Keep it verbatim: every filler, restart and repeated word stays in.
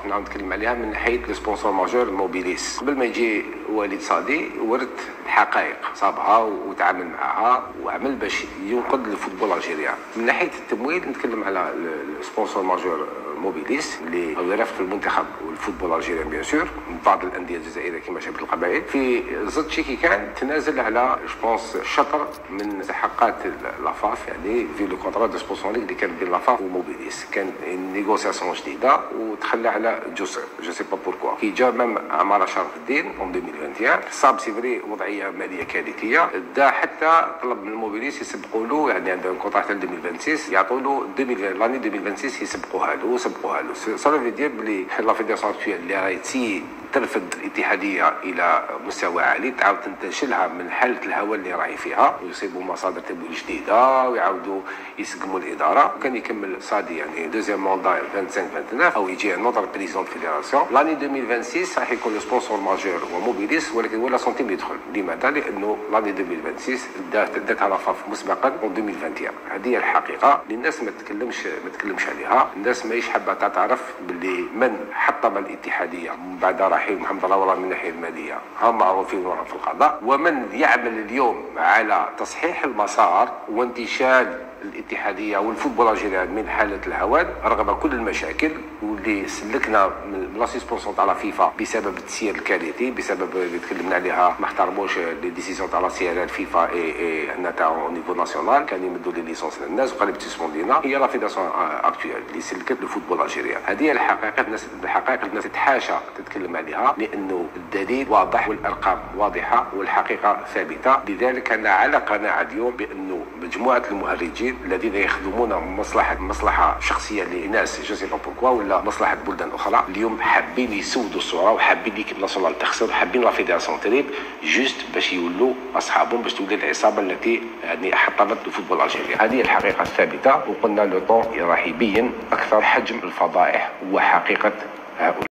نعاود نتكلم عليها من ناحيه لو سبونسور ماجور الموبيليس. قبل ما يجي وليد صادي ورد الحقائق، صابها وتعامل معها وعمل باش ينقذ الفوتبول الجيريان. من ناحيه التمويل نتكلم على السبونسور ماجور موبيليس اللي يرافق في المنتخب والفوتبول الجيريان بيان سور من بعض الانديه الجزائريه كما شبه القبائل. في زد تشيكي كان تنازل على جوبونس شطر من مستحقات لافاف، يعني في لو كونترا دو سبونسورينغ اللي كان بين لافاف وموبيليس. كان نيغوسياسيون جديده وتخلى على جوسر جو سي با بوركوا. كي جا مام عمار شرف الدين اون ألفين وواحد وعشرين صاب سي فري وضعيه ماليه كارثيه، دا حتى طلب من الموبيليس يسبقوا له، يعني عندهم كونترا حتى ألفين وستة وعشرين يعطوا له لاني ألفين وستة وعشرين يسبقوها له سبقوها له. صار في دير بلي لا فيدراسيون اكطويل اللي راهي تسي ترفد الاتحاديه الى مستوى عالي، تعاود تنتشلها من حاله الهوى اللي راهي فيها ويصيبوا مصادر تمويل جديده ويعاودوا يسقموا الاداره. وكان يكمل صادي يعني دوزيام موندا خمسة وعشرين تسعة وعشرين او يجي نوتر بريزون فيدراسيون. لاني ألفين وستة وعشرين راح يكون سبونسور ماجور وموبيليس، ولكن ولا سنتيم يدخل. لماذا؟ لانه لاني ألفين وستة وعشرين داتها لافاف مسبقا ألفين وواحد وعشرين. هذه الحقيقه اللي الناس ما تتكلمش ما تتكلمش عليها. الناس ماهيش حابه تعرف باللي من حطم الاتحاديه من بعد رحيل محمد الله من الناحيه الماليه هم معروفين في القضاء، ومن يعمل اليوم على تصحيح المسار وانتشال الاتحاديه والفوتبول الجيريان من حاله الهوان رغم كل المشاكل واللي سلكنا من لا سسبونسيون تاع لا فيفا بسبب التسيير الكارثي، بسبب اللي تكلمنا عليها ما احترموش لي ديسيزيون تاع لا سي ار الفيفا اي اي حنا تاع او نيفو ناسيونال كان يمدوا لي ليسونس للناس وقالب تسبوندينا. هي لا فيدراسيون اكطويل اللي سلكت الفوتبول الجيريان. هذه الحقائق الناس الحقائق الناس تتحاشى تتكلم عليها لانه الدليل واضح والارقام واضحه والحقيقه ثابته. لذلك انا على قناعه اليوم بانه مجموعه المهرجين الذين يخدمون مصلحه مصلحه شخصيه لناس جو سي با بوركوا ولا مصلحه بلدان اخرى، اليوم حابين يسودوا الصوره وحابين ليكيب ناسيونال تخسر وحابين لا فيدراسيون تريب جوست باش يولوا اصحابهم باش تولي العصابه التي يعني حطمت الفوتبول الجيري. هذه الحقيقه الثابته، وقلنا لو طون راح يبين اكثر حجم الفضائح وحقيقه هؤلاء.